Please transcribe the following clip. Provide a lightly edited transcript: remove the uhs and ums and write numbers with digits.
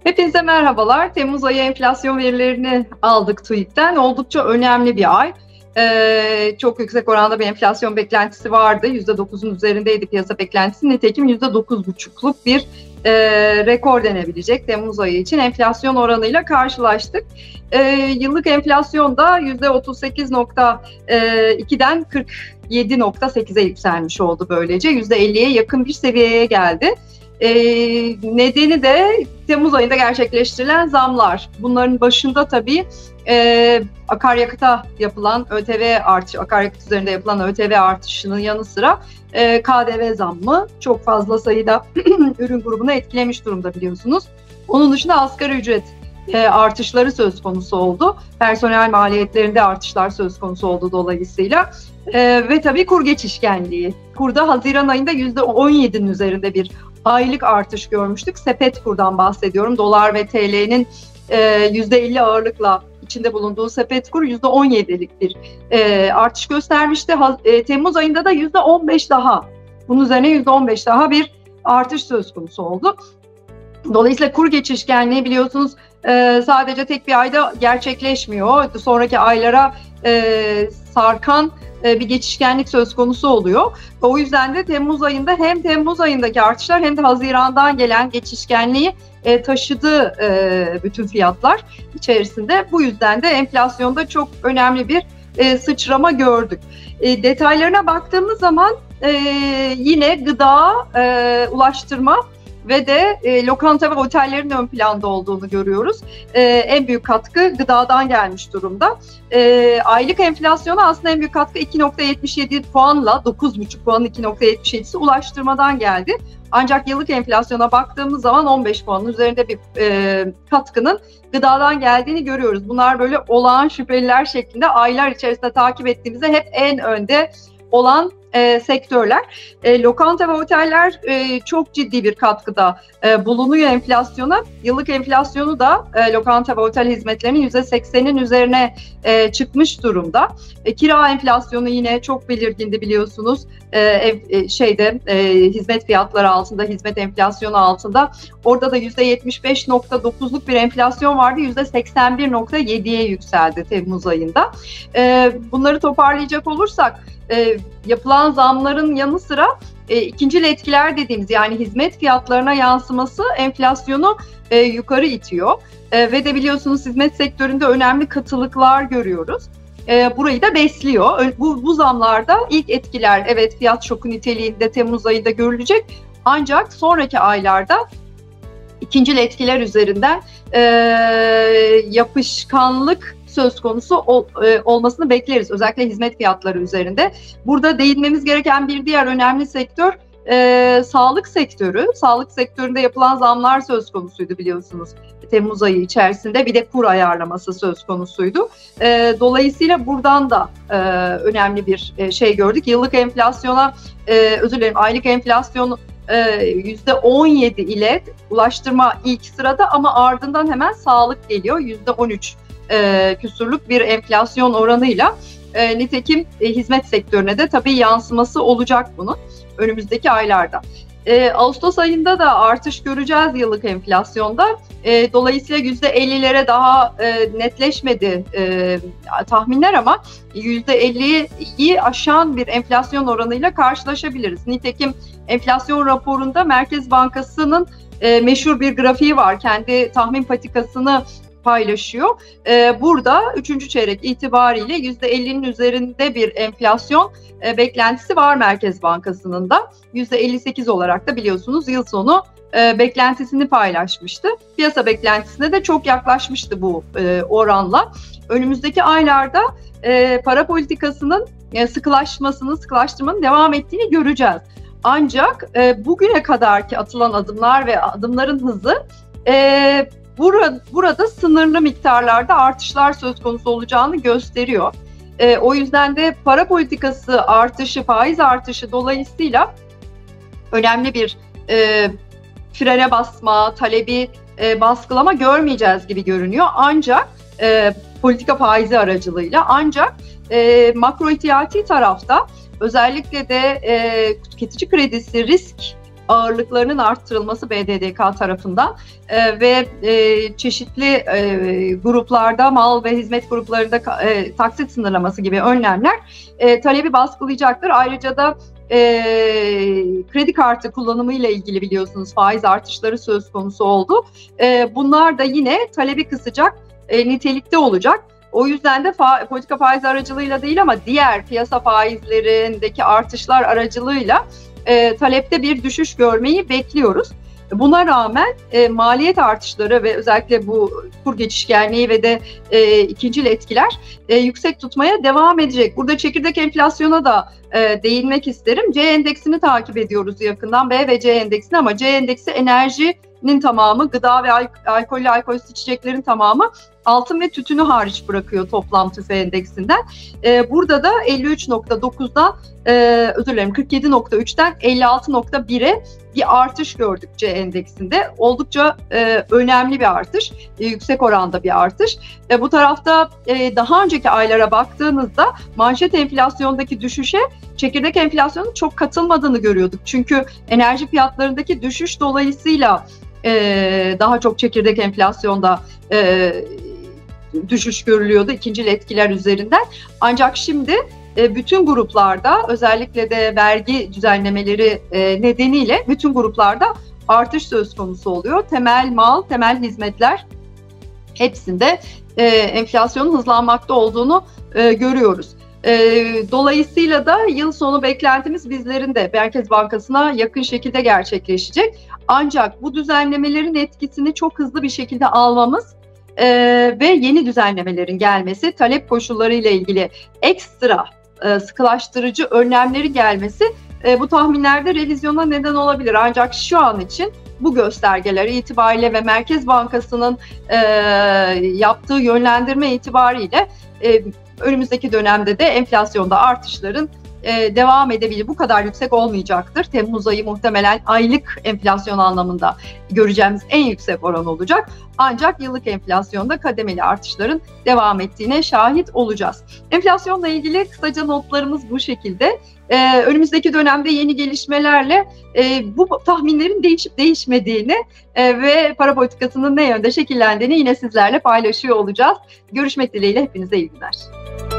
Hepinize merhabalar. Temmuz ayı enflasyon verilerini aldık TÜİK'ten. Oldukça önemli bir ay. Çok yüksek oranda bir enflasyon beklentisi vardı. %9'un üzerindeydi piyasa beklentisi. Nitekim %9,5'luk bir rekor denebilecek Temmuz ayı için enflasyon oranıyla karşılaştık. Yıllık enflasyon da %38,2'den 47,8'e yükselmiş oldu böylece. %50'ye yakın bir seviyeye geldi. Nedeni de Temmuz ayında gerçekleştirilen zamlar. Bunların başında tabii akaryakıta yapılan ÖTV artışı, akaryakıt üzerinde yapılan ÖTV artışının yanı sıra KDV zammı çok fazla sayıda ürün grubunu etkilemiş durumda biliyorsunuz. Onun dışında asgari ücret artışları söz konusu oldu. Personel maliyetlerinde artışlar söz konusu oldu dolayısıyla. Ve tabii kur geçişkenliği. Kurda Haziran ayında %17'nin üzerinde bir aylık artış görmüştük. Sepet kurdan bahsediyorum. Dolar ve TL'nin %50 ağırlıkla içinde bulunduğu sepet kur %17'lik bir artış göstermişti. Temmuz ayında da %15 daha. Bunun üzerine %15 daha bir artış söz konusu oldu. Dolayısıyla kur geçişkenliği biliyorsunuz sadece tek bir ayda gerçekleşmiyor. Sonraki aylara sarkan bir geçişkenlik söz konusu oluyor. O yüzden de Temmuz ayında hem Temmuz ayındaki artışlar hem de Haziran'dan gelen geçişkenliği taşıdı bütün fiyatlar içerisinde. Bu yüzden de enflasyonda çok önemli bir sıçrama gördük. Detaylarına baktığımız zaman yine gıda, ulaştırma ve de lokanta ve otellerin ön planda olduğunu görüyoruz. En büyük katkı gıdadan gelmiş durumda. Aylık enflasyona aslında en büyük katkı 2,77 puanla 9,5 puanın 2,77'si ulaştırmadan geldi. Ancak yıllık enflasyona baktığımız zaman 15 puanın üzerinde bir katkının gıdadan geldiğini görüyoruz. Bunlar böyle olağan şüpheliler şeklinde aylar içerisinde takip ettiğimizde hep en önde olan sektörler. Lokanta ve oteller çok ciddi bir katkıda bulunuyor enflasyona. Yıllık enflasyonu da lokanta ve otel hizmetlerinin %80'in üzerine çıkmış durumda. Kira enflasyonu yine çok belirgindi biliyorsunuz. Hizmet fiyatları altında, hizmet enflasyonu altında. Orada da %75,9'luk bir enflasyon vardı. %81,7'ye yükseldi Temmuz ayında. Bunları toparlayacak olursak yapılan zamların yanı sıra ikincil etkiler dediğimiz yani hizmet fiyatlarına yansıması enflasyonu yukarı itiyor. Ve de biliyorsunuz hizmet sektöründe önemli katılıklar görüyoruz. Burayı da besliyor. Bu zamlarda ilk etkiler evet fiyat şoku niteliğinde Temmuz ayında görülecek. Ancak sonraki aylarda ikincil etkiler üzerinden yapışkanlık söz konusu olmasını bekleriz. Özellikle hizmet fiyatları üzerinde. Burada değinmemiz gereken bir diğer önemli sektör sağlık sektörü. Sağlık sektöründe yapılan zamlar söz konusuydu biliyorsunuz. Temmuz ayı içerisinde bir de kur ayarlaması söz konusuydu. Dolayısıyla buradan da önemli bir şey gördük. Yıllık enflasyona, aylık enflasyon %17 ile ulaştırma ilk sırada ama ardından hemen sağlık geliyor. %13 küsurluk bir enflasyon oranıyla. Nitekim hizmet sektörüne de tabii yansıması olacak bunun önümüzdeki aylarda. Ağustos ayında da artış göreceğiz yıllık enflasyonda. Dolayısıyla %50'lere daha netleşmedi tahminler ama %50'yi aşan bir enflasyon oranıyla karşılaşabiliriz. Nitekim enflasyon raporunda Merkez Bankası'nın meşhur bir grafiği var. Kendi tahmin patikasını paylaşıyor. Burada 3. çeyrek itibariyle %50'nin üzerinde bir enflasyon beklentisi var Merkez Bankası'nın da. %58 olarak da biliyorsunuz yıl sonu beklentisini paylaşmıştı. Piyasa beklentisine de çok yaklaşmıştı bu oranla. Önümüzdeki aylarda para politikasının sıkılaştırmanın devam ettiğini göreceğiz. Ancak bugüne kadarki atılan adımlar ve adımların hızı burada sınırlı miktarlarda artışlar söz konusu olacağını gösteriyor. O yüzden de para politikası artışı, faiz artışı dolayısıyla önemli bir frene basma, talebi baskılama görmeyeceğiz gibi görünüyor. Ancak politika faizi aracılığıyla makro ihtiyati tarafta özellikle de tüketici kredisi risk ağırlıklarının arttırılması BDDK tarafından ve çeşitli gruplarda, mal ve hizmet gruplarında taksit sınırlaması gibi önlemler talebi baskılayacaktır. Ayrıca da kredi kartı kullanımı ile ilgili biliyorsunuz faiz artışları söz konusu oldu. Bunlar da yine talebi kısacak nitelikte olacak. O yüzden de politika faizi aracılığıyla değil ama diğer piyasa faizlerindeki artışlar aracılığıyla talepte bir düşüş görmeyi bekliyoruz. Buna rağmen maliyet artışları ve özellikle bu kur geçişkenliği ve de ikincil etkiler yüksek tutmaya devam edecek. Burada çekirdek enflasyona da değinmek isterim. C endeksini takip ediyoruz yakından, B ve C endeksini, ama C endeksi enerjinin tamamı, gıda ve alkollü alkolsüz içeceklerin tamamı, altın ve tütünü hariç bırakıyor toplam tüfe endeksinden. Burada da 53.9'dan 47.3'ten 56.1'e bir artış gördük C endeksinde. Oldukça önemli bir artış, yüksek oranda bir artış. Bu tarafta daha önceki aylara baktığınızda manşet enflasyondaki düşüşe çekirdek enflasyonun çok katılmadığını görüyorduk. Çünkü enerji fiyatlarındaki düşüş dolayısıyla daha çok çekirdek enflasyonda düşüş görülüyordu ikincil etkiler üzerinden. Ancak şimdi bütün gruplarda, özellikle de vergi düzenlemeleri nedeniyle bütün gruplarda artış söz konusu oluyor. Temel mal, temel hizmetler hepsinde enflasyonun hızlanmakta olduğunu görüyoruz. Dolayısıyla da yıl sonu beklentimiz bizlerin de Merkez Bankası'na yakın şekilde gerçekleşecek. Ancak bu düzenlemelerin etkisini çok hızlı bir şekilde almamız ve yeni düzenlemelerin gelmesi, talep koşulları ile ilgili ekstra sıkılaştırıcı önlemleri gelmesi bu tahminlerde revizyona neden olabilir. Ancak şu an için bu göstergeler itibariyle ve Merkez Bankası'nın yaptığı yönlendirme itibariyle önümüzdeki dönemde de enflasyonda artışların devam edebilir. Bu kadar yüksek olmayacaktır. Temmuz ayı muhtemelen aylık enflasyon anlamında göreceğimiz en yüksek oran olacak. Ancak yıllık enflasyonda kademeli artışların devam ettiğine şahit olacağız. Enflasyonla ilgili kısaca notlarımız bu şekilde. Önümüzdeki dönemde yeni gelişmelerle bu tahminlerin değişip değişmediğini ve para politikasının ne yönde şekillendiğini yine sizlerle paylaşıyor olacağız. Görüşmek dileğiyle, hepinize iyi günler.